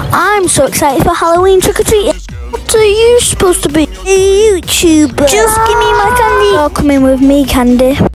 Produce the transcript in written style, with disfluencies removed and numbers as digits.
I'm so excited for Halloween trick-or-treating. What are you supposed to be? A YouTuber. Just give me my candy. You're coming with me, Candy.